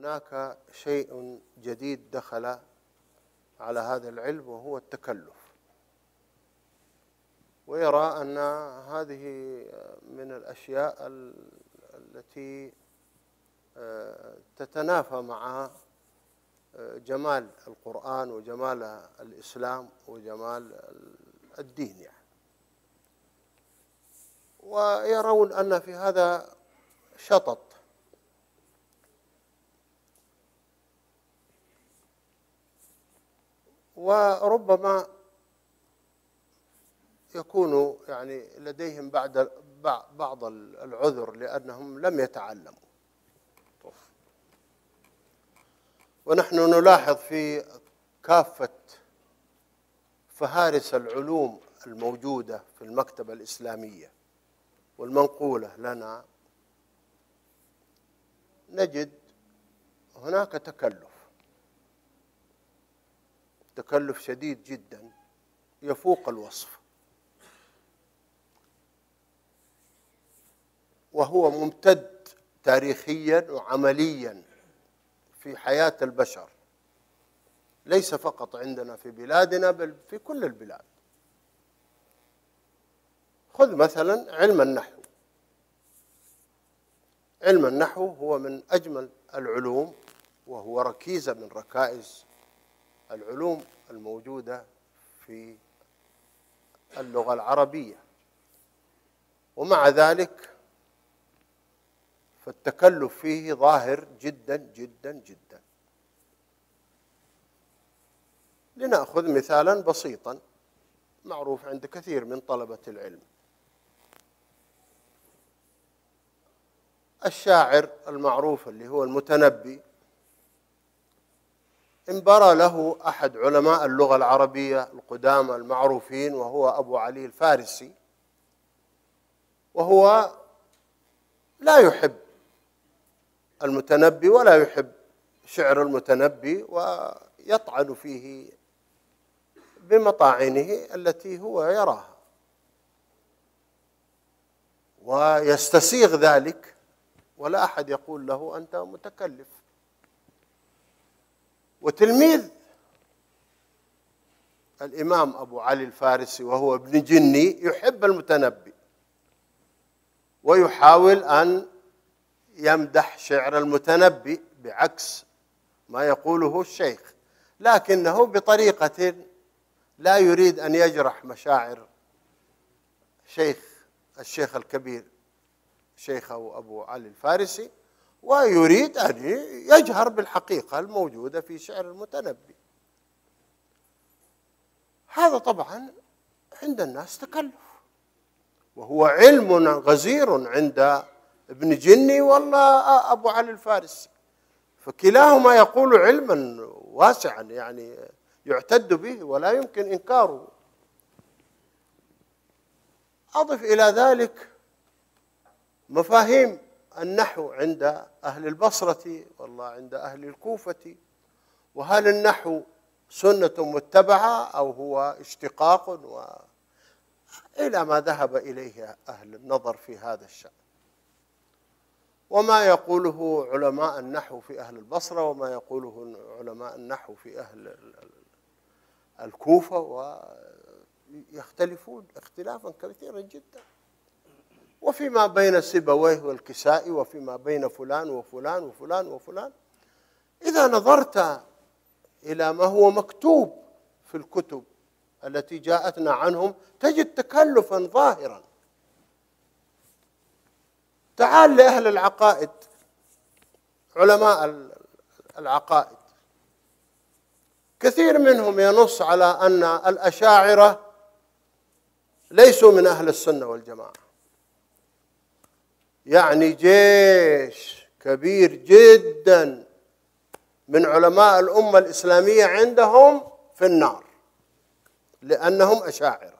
هناك شيء جديد دخل على هذا العلم وهو التكلف، ويرى أن هذه من الأشياء التي تتنافى مع جمال القرآن وجمال الإسلام وجمال الدين يعني. ويرون أن في هذا شطط، وربما يكون يعني لديهم بعض العذر لأنهم لم يتعلموا. ونحن نلاحظ في كافة فهارس العلوم الموجودة في المكتبة الإسلامية والمنقولة لنا نجد هناك تكلف شديد جدا يفوق الوصف، وهو ممتد تاريخيا وعمليا في حياة البشر، ليس فقط عندنا في بلادنا بل في كل البلاد. خذ مثلا علم النحو. علم النحو هو من أجمل العلوم، وهو ركيزة من ركائز العلوم الموجودة في اللغة العربية، ومع ذلك فالتكلف فيه ظاهر جدا جدا جدا. لنأخذ مثالا بسيطا معروف عند كثير من طلبة العلم. الشاعر المعروف اللي هو المتنبي، انبرى له أحد علماء اللغة العربية القدامى المعروفين وهو أبو علي الفارسي، وهو لا يحب المتنبي ولا يحب شعر المتنبي، ويطعن فيه بمطاعنه التي هو يراها، ويستسيغ ذلك ولا أحد يقول له أنت متكلف. وتلميذ الإمام أبو علي الفارسي وهو ابن جني يحب المتنبي ويحاول أن يمدح شعر المتنبي بعكس ما يقوله الشيخ، لكنه بطريقة لا يريد أن يجرح مشاعر الشيخ الكبير شيخه أبو علي الفارسي، ويريد أن يجهر بالحقيقة الموجودة في شعر المتنبي. هذا طبعا عند الناس تكلف، وهو علم غزير عند ابن جني والله أبو علي الفارسي، فكلاهما يقول علما واسعا يعني يعتد به ولا يمكن إنكاره. أضف إلى ذلك مفاهيم النحو عند أهل البصرة والله عند أهل الكوفة، وهل النحو سنة متبعة أو هو اشتقاق، إلى ما ذهب إليه أهل النظر في هذا الشأن. وما يقوله علماء النحو في أهل البصرة وما يقوله علماء النحو في أهل الكوفة ويختلفون اختلافا كثيرا جدا، وفيما بين سيبويه والكسائي وفيما بين فلان وفلان وفلان وفلان. إذا نظرت إلى ما هو مكتوب في الكتب التي جاءتنا عنهم تجد تكلفا ظاهرا. تعال لأهل العقائد، علماء العقائد كثير منهم ينص على أن الأشاعرة ليسوا من أهل السنة والجماعة، يعني جيش كبير جدا من علماء الأمة الإسلامية عندهم في النار لأنهم أشاعرة.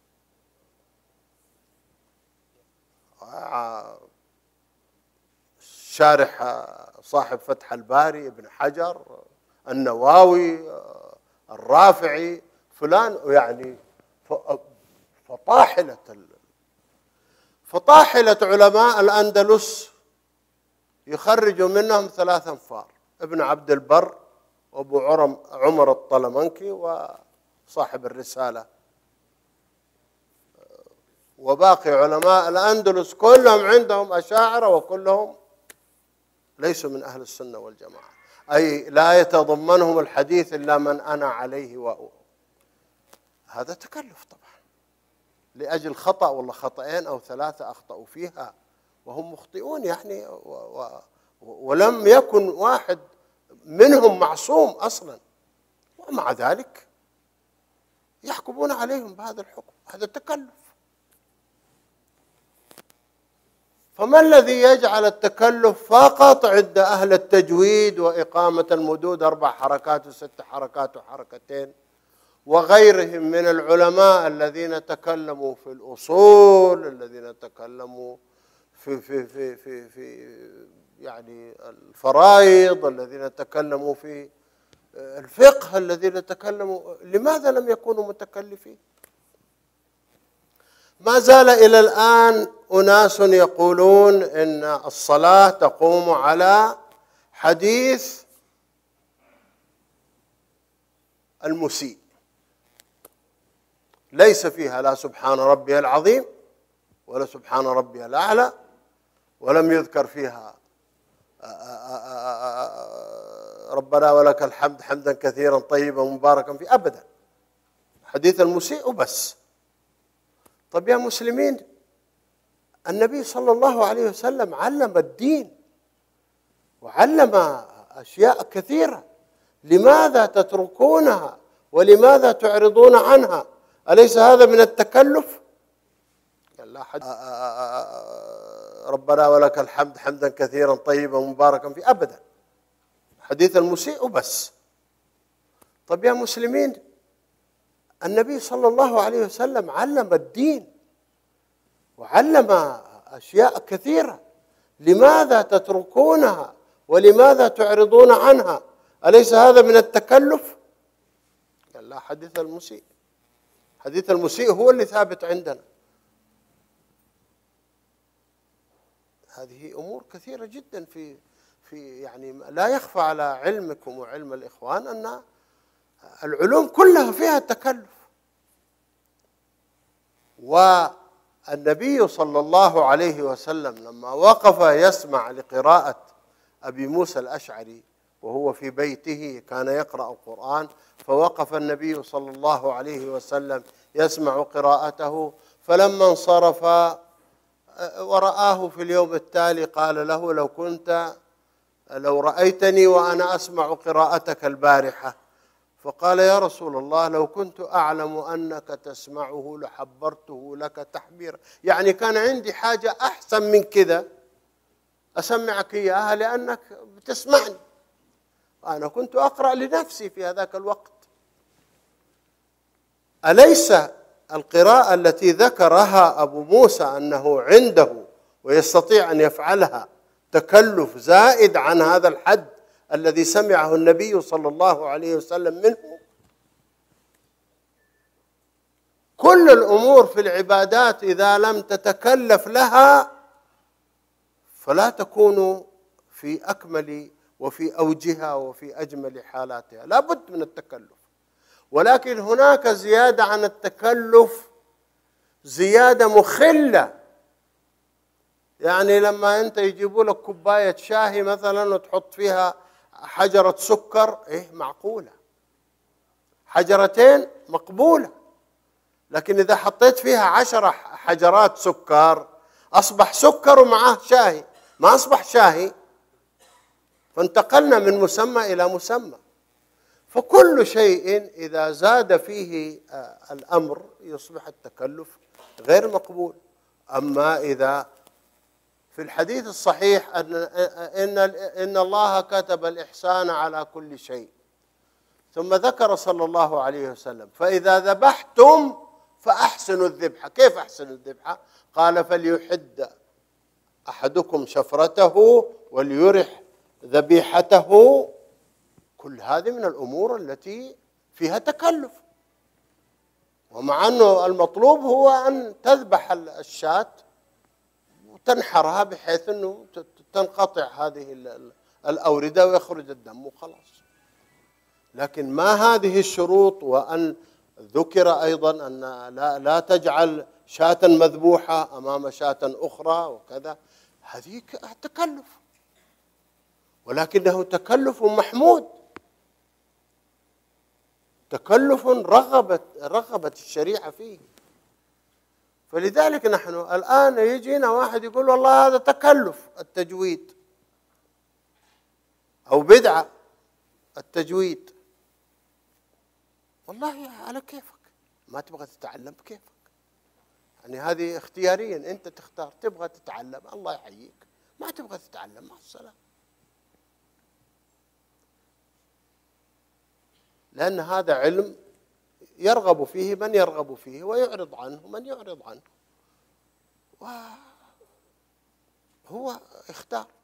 شارح صاحب فتح الباري ابن حجر، النواوي، الرافعي، فلان، يعني فطاحلة علماء الأندلس يخرج منهم 3 أنفار ابن عبد البر وابو عمر الطلمنكي وصاحب الرسالة وباقي علماء الأندلس كلهم عندهم أشاعرة وكلهم ليسوا من أهل السنة والجماعة، أي لا يتضمنهم الحديث إلا من أنا عليه هذا تكلف طبعا لأجل خطأ ولا خطأين أو ثلاثة أخطأوا فيها وهم مخطئون يعني ولم يكن واحد منهم معصوم أصلا، ومع ذلك يحكمون عليهم بهذا الحكم. هذا تكلف. فما الذي يجعل التكلف فقط عند أهل التجويد وإقامة المدود 4 حركات و6 حركات وحركتين وغيرهم من العلماء الذين تكلموا في الأصول، الذين تكلموا في يعني الفرائض، الذين تكلموا في الفقه، الذين تكلموا، لماذا لم يكونوا متكلفين؟ ما زال إلى الآن أناس يقولون إن الصلاة تقوم على حديث المسيء، ليس فيها لا سبحان ربي العظيم ولا سبحان ربي الأعلى، ولم يذكر فيها ربنا ولك الحمد حمدا كثيرا طيبا مباركا فيه أبدا، حديث المسيء وبس. طب يا مسلمين، النبي صلى الله عليه وسلم علم الدين وعلم أشياء كثيرة، لماذا تتركونها ولماذا تعرضون عنها؟ أليس هذا من التكلف؟ ربنا ولك الحمد حمدا كثيرا طيبا مباركا فيه أبدا، حديث المسيء وبس. طب يا مسلمين، النبي صلى الله عليه وسلم علم الدين وعلم أشياء كثيرة، لماذا تتركونها ولماذا تعرضون عنها؟ أليس هذا من التكلف؟ قال لا، حديث المسيء، حديث المسيء هو اللي ثابت عندنا. هذه أمور كثيرة جدا في يعني لا يخفى على علمكم وعلم الإخوان أن العلوم كلها فيها تكلف. والنبي صلى الله عليه وسلم لما وقف يسمع لقراءة أبي موسى الأشعري وهو في بيته كان يقرأ القرآن، فوقف النبي صلى الله عليه وسلم يسمع قراءته، فلما انصرف ورآه في اليوم التالي قال له لو رأيتني وأنا أسمع قراءتك البارحة. فقال يا رسول الله لو كنت أعلم أنك تسمعه لحبرته لك تحبيرا، يعني كان عندي حاجة أحسن من كذا أسمعك إياها لأنك بتسمعني، أنا كنت أقرأ لنفسي في هذاك الوقت. أليس القراءة التي ذكرها أبو موسى أنه عنده ويستطيع أن يفعلها تكلف زائد عن هذا الحد الذي سمعه النبي صلى الله عليه وسلم منه؟ كل الأمور في العبادات إذا لم تتكلف لها فلا تكون في أكمل وفي أوجها وفي أجمل حالاتها، لا بد من التكلف. ولكن هناك زيادة عن التكلف، زيادة مخلة. يعني لما أنت يجيبوا لك كوباية شاهي مثلا وتحط فيها حجرة سكر، معقولة، حجرتين مقبولة، لكن إذا حطيت فيها 10 حجرات سكر أصبح سكر ومعه شاهي، ما أصبح شاهي، فانتقلنا من مسمى إلى مسمى. فكل شيء إذا زاد فيه الأمر يصبح التكلف غير مقبول. أما إذا في الحديث الصحيح إن الله كتب الإحسان على كل شيء، ثم ذكر صلى الله عليه وسلم فإذا ذبحتم فأحسنوا الذبحة. كيف أحسنوا الذبحة؟ قال فليحد أحدكم شفرته وليرح ذبيحته. كل هذه من الأمور التي فيها تكلف، ومع أنه المطلوب هو أن تذبح الشاة وتنحرها بحيث أنه تنقطع هذه الأوردة ويخرج الدم وخلاص. لكن ما هذه الشروط، وأن ذكر أيضا أن لا تجعل شاة مذبوحة أمام شاة أخرى وكذا، هذه تكلف، ولكنه تكلف محمود، تكلف رغبت الشريعة فيه. فلذلك نحن الآن يجينا واحد يقول والله هذا تكلف التجويد أو بدعة التجويد. والله على كيفك، ما تبغى تتعلم بكيفك، يعني هذه اختياريا، أنت تختار، تبغى تتعلم الله يحييك، ما تبغى تتعلم مع السلامة. لأن هذا علم يرغب فيه من يرغب فيه ويعرض عنه من يعرض عنه، وهو اختار.